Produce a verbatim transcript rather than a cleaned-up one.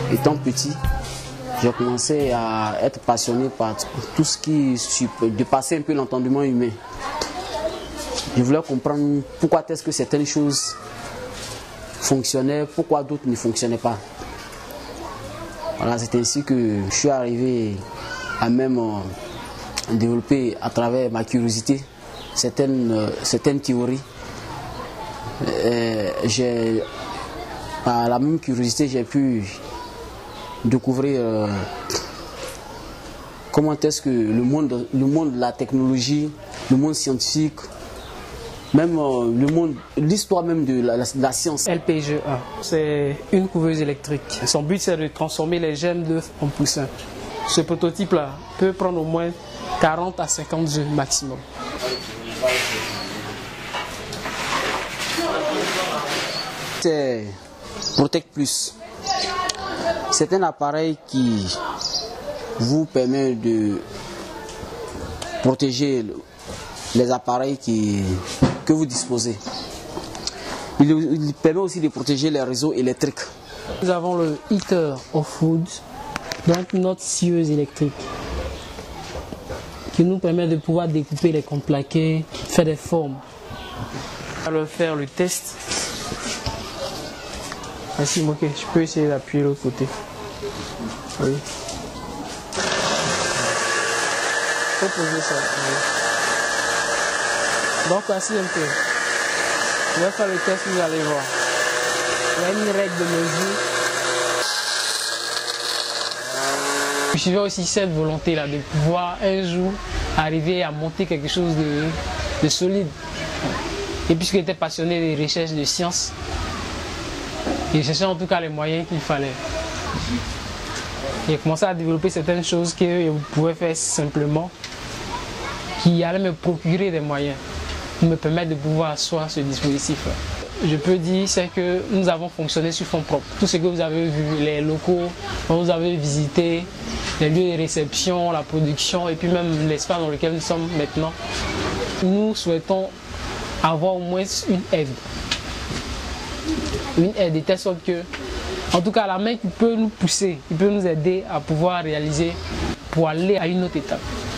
étant petit, j'ai commencé à être passionné par tout ce qui dépassait un peu l'entendement humain. Je voulais comprendre pourquoi est-ce que certaines choses fonctionnaient, pourquoi d'autres ne fonctionnaient pas. Voilà, c'est ainsi que je suis arrivé à même euh, développer à travers ma curiosité certaines, euh, certaines théories. Euh, j'ai, par la même curiosité, j'ai pu découvrir euh, comment est-ce que le monde, le monde de la technologie, le monde scientifique, même euh, le monde, l'histoire même de la, la, de la science. L P G un, c'est une couveuse électrique. Son but, c'est de transformer les gemmes d'œufs en poussins. Ce prototype-là peut prendre au moins quarante à cinquante œufs maximum. C'est Protect Plus. C'est un appareil qui vous permet de protéger les appareils qui, que vous disposez. Il, il permet aussi de protéger les réseaux électriques. Nous avons le Heater of Food, donc notre scieuse électrique, qui nous permet de pouvoir découper les contreplaqués, faire des formes. On va faire le test. Ainsi, ok, je peux essayer d'appuyer l'autre côté. Oui. Faut poser ça. Oui. Donc voici un peu. Je vais faire le test, vous allez voir. Il y a une règle de mesure. Je suivais aussi cette volonté-là de pouvoir un jour arriver à monter quelque chose de, de solide. Et puisque j'étais passionné des recherches de sciences, j'ai cherché en tout cas les moyens qu'il fallait. J'ai commencé à développer certaines choses que je pouvais faire simplement, qui allaient me procurer des moyens pour me permettre de pouvoir asseoir ce dispositif-là. Je peux dire c'est que nous avons fonctionné sur fonds propres. Tout ce que vous avez vu, les locaux dont vous avez visité, les lieux de réception, la production et puis même l'espace dans lequel nous sommes maintenant, nous souhaitons avoir au moins une aide. Une aide de telle sorte que, en tout cas, la main qui peut nous pousser, qui peut nous aider à pouvoir réaliser pour aller à une autre étape.